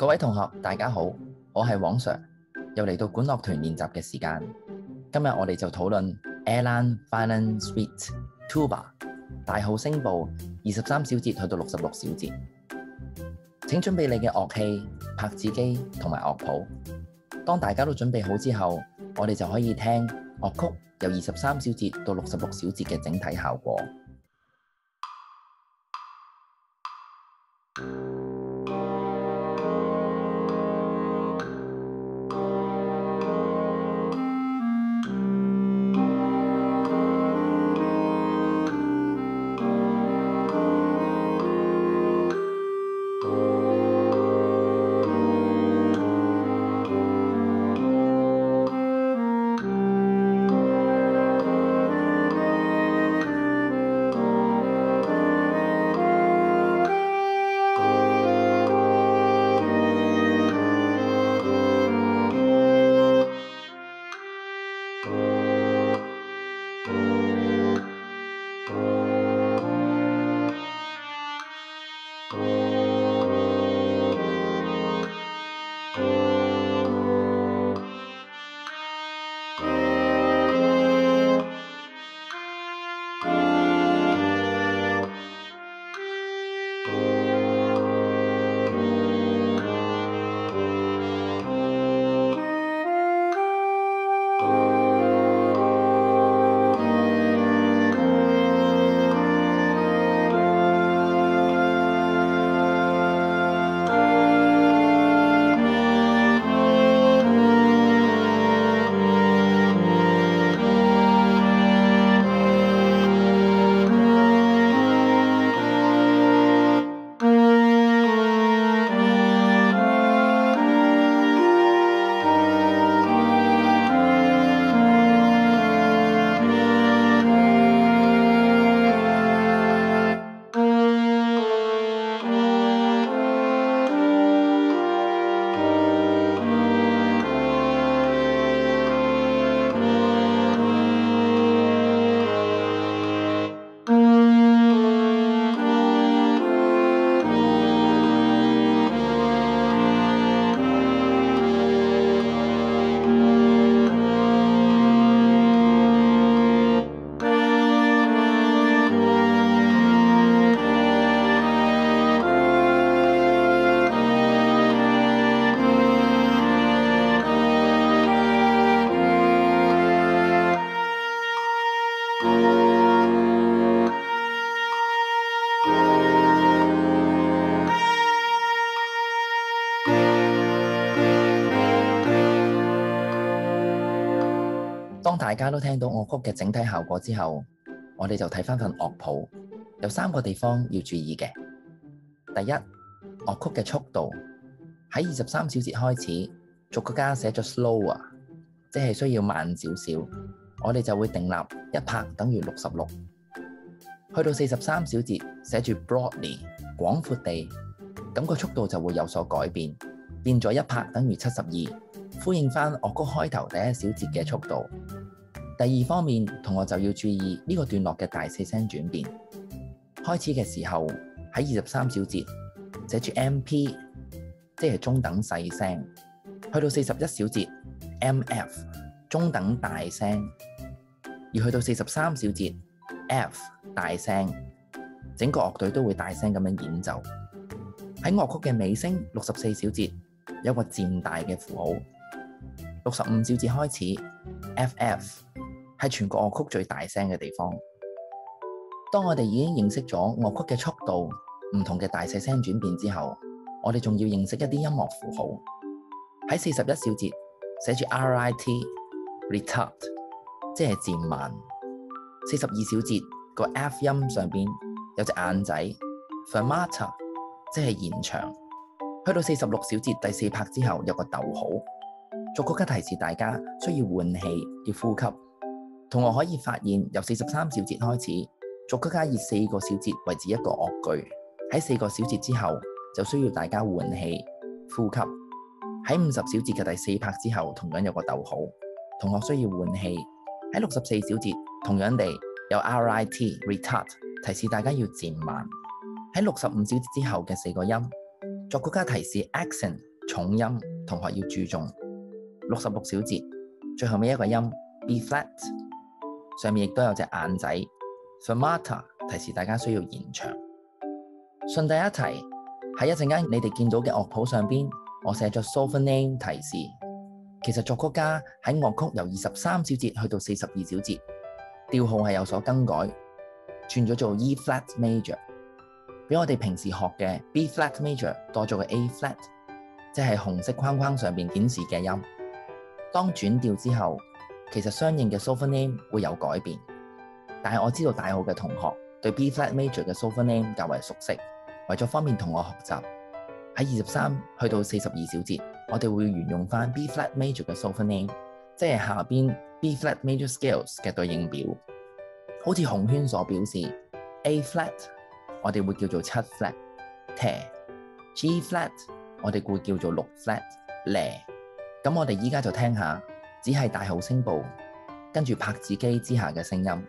各位同學，大家好，我係黃 Sir，又嚟到管樂團練習嘅時間。今日我哋就討論 Airline Violin Suite Tuba 大號聲部23小節去到66小節。請準備你嘅樂器、拍子機同埋樂譜。當大家都準備好之後，我哋就可以聽樂曲由23小節到66小節嘅整體效果。當大家都聽到樂曲嘅整體效果之後，我哋就睇返份樂譜，有3個地方要注意嘅。第一，樂曲嘅速度喺23小節開始，作曲家寫咗 slower， 即係需要慢少少，我哋就會定立1拍等於66。去到43小節寫住 broadly 廣闊地，咁個速度就會有所改變，變咗1拍等於72。呼應返樂曲開頭第1小節嘅速度。第二方面，同學就要注意呢個段落嘅大細聲轉變。開始嘅時候喺23小節寫住 MP， 即係中等細聲。去到41小節 MF， 中等大聲。而去到43小節 F， 大聲。整個樂隊都會大聲咁樣演奏。喺樂曲嘅尾聲64小節有個漸大嘅符號。65小節開始 FF 係全個樂曲最大聲嘅地方。當我哋已經認識咗樂曲嘅速度、唔同嘅大細聲轉變之後，我哋仲要認識一啲音樂符號。喺41小節寫住 RIT retard， 即係漸慢。42小節個 F 音上邊有隻眼仔 fermata， 即係延長。去到46小節第4拍之後有個逗號。作曲家提示大家需要換氣，要呼吸。同學可以發現，由43小節開始，作曲家以4個小節為止一個樂句。喺4個小節之後，就需要大家換氣、呼吸。喺50小節嘅第4拍之後，同樣有個逗號，同學需要換氣。喺64小節，同樣地有 RIT retard 提示大家要漸慢。喺65小節之後嘅4個音，作曲家提示 accent 重音同學要注重。66小節最後尾一個音 B flat， 上面亦都有隻眼仔 fermata， 提示大家需要延長。順帶一提，喺一陣間你哋見到嘅樂譜上邊，我寫咗 solfa name 提示。其實作曲家喺樂曲由23小節去到42小節，調號係有所更改，轉咗做 E flat major， 比我哋平時學嘅 B flat major 多咗個 A flat， 即係紅色框框上面顯示嘅音。當轉調之後，其實相應嘅 solfa name 會有改變，但係我知道大號嘅同學對 B flat major 嘅 solfa name 較為熟悉，為咗方便同我學習，喺23去到42小節，我哋會沿用翻 B flat major 嘅 solfa name， 即係下邊 B flat major scales 嘅對應表。好似紅圈所表示 A flat 我哋會叫做7 flat G flat 我哋會叫做6 flat 咁我哋依家就聽下，只係大號聲部跟住拍子機之下嘅聲音。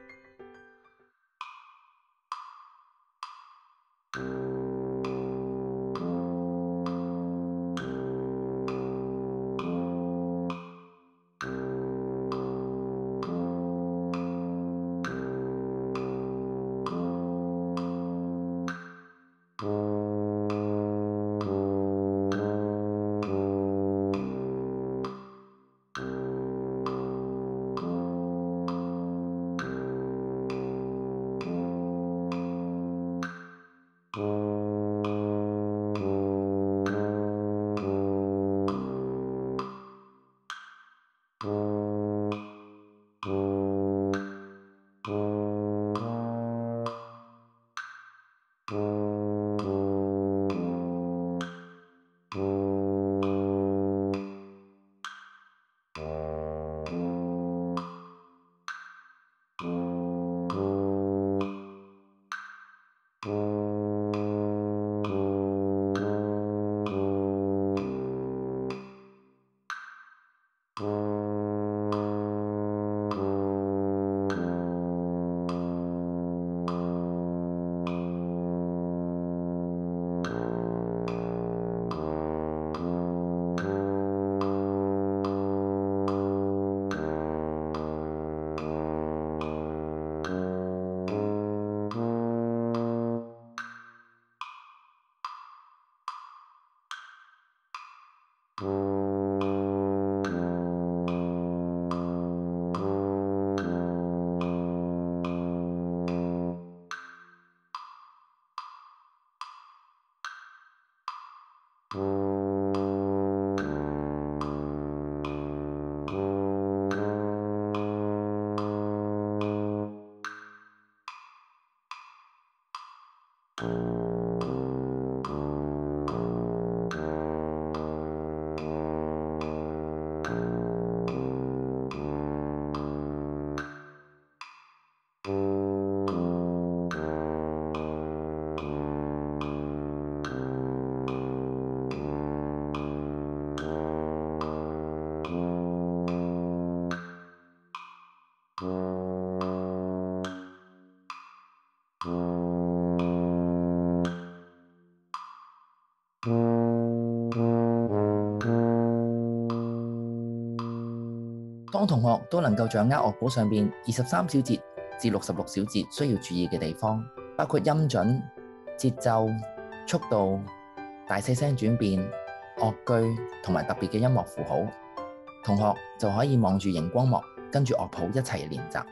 當同學都能夠掌握樂譜上邊23小節至66小節需要注意嘅地方，包括音準、節奏、速度、大細聲轉變、樂句同埋特別嘅音樂符號，同學就可以望住熒光幕，跟住樂譜一齊練習。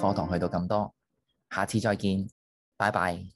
課堂去到咁多，下次再見，拜拜。